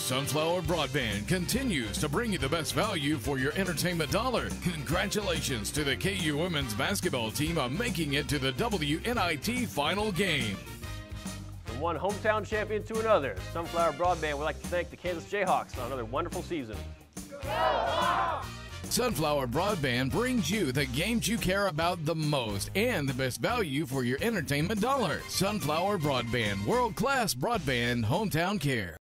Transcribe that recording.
Sunflower Broadband continues to bring you the best value for your entertainment dollar. Congratulations to the KU women's basketball team on making it to the WNIT final game. From one hometown champion to another, Sunflower Broadband would like to thank the Kansas Jayhawks on another wonderful season. Sunflower Broadband brings you the games you care about the most and the best value for your entertainment dollar. Sunflower Broadband, world-class broadband hometown care.